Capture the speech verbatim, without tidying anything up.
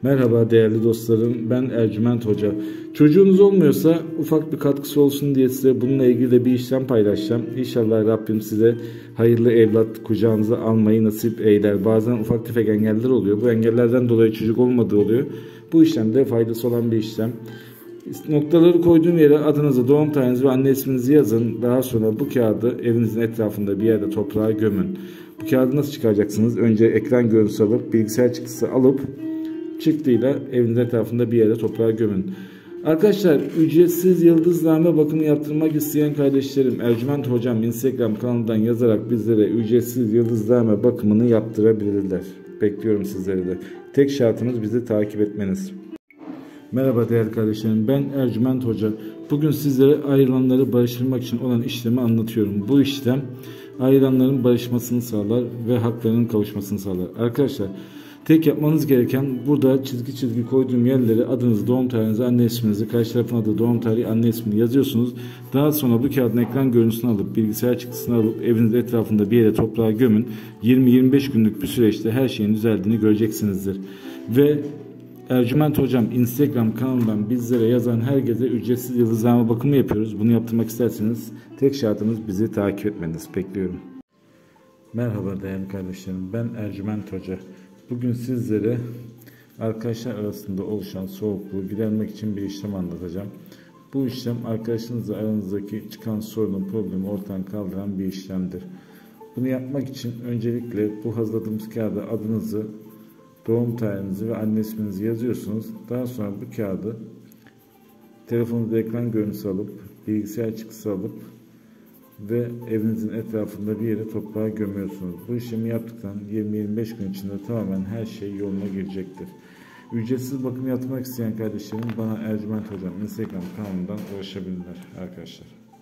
Merhaba değerli dostlarım, ben Ercüment Hoca. Çocuğunuz olmuyorsa ufak bir katkısı olsun diye size bununla ilgili de bir işlem paylaşacağım. İnşallah Rabbim size hayırlı evlat kucağınıza almayı nasip eyler. Bazen ufak tefek engeller oluyor. Bu engellerden dolayı çocuk olmadığı oluyor. Bu işlemde faydası olan bir işlem. Noktaları koyduğum yere adınızı, doğum tarihinizi ve anne isminizi yazın. Daha sonra bu kağıdı evinizin etrafında bir yerde toprağa gömün. Bu kağıdı nasıl çıkaracaksınız? Önce ekran görüntüsü alıp, bilgisayar çıktısı alıp çıktıyla evinizin etrafında bir yere toprağa gömün. Arkadaşlar, ücretsiz yıldızname bakımı yaptırmak isteyen kardeşlerim, Ercüment Hocam Instagram kanalından yazarak bizlere ücretsiz yıldızname bakımını yaptırabilirler. Bekliyorum sizleri de. Tek şartımız bizi takip etmeniz. Merhaba değerli kardeşlerim, ben Ercüment Hoca. Bugün sizlere ayrılanları barıştırmak için olan işlemi anlatıyorum. Bu işlem ayrılanların barışmasını sağlar ve haklarının kavuşmasını sağlar. Arkadaşlar, tek yapmanız gereken burada çizgi çizgi koyduğum yerlere adınızı, doğum tarihinizi, anne isminizi, karşı tarafın adı, doğum tarihi, anne ismini yazıyorsunuz. Daha sonra bu kağıdın ekran görüntüsünü alıp, bilgisayar çıktısını alıp evinizin etrafında bir yere toprağa gömün. yirmi yirmi beş günlük bir süreçte her şeyin düzeldiğini göreceksinizdir. Ve Ercüment Hocam Instagram kanalından bizlere yazan herkese ücretsiz yıldızname bakımı yapıyoruz. Bunu yaptırmak isterseniz tek şartımız bizi takip etmeniz. Bekliyorum. Merhaba değerli kardeşlerim, ben Ercüment Hoca. Bugün sizlere arkadaşlar arasında oluşan soğukluğu gidermek için bir işlem anlatacağım. Bu işlem arkadaşınızla aranızdaki çıkan sorunu, problemi ortadan kaldıran bir işlemdir. Bunu yapmak için öncelikle bu hazırladığımız kağıda adınızı, doğum tarihinizi ve anne isminizi yazıyorsunuz. Daha sonra bu kağıdı telefonunuzda ekran görüntüsü alıp, bilgisayar çıktısı alıp ve evinizin etrafında bir yere toprağa gömüyorsunuz. Bu işlemi yaptıktan yirmi yirmi beş gün içinde tamamen her şey yoluna girecektir. Ücretsiz bakım yapmak isteyen kardeşlerim bana Ercüment Hocam Instagram kanalından ulaşabilirler arkadaşlar.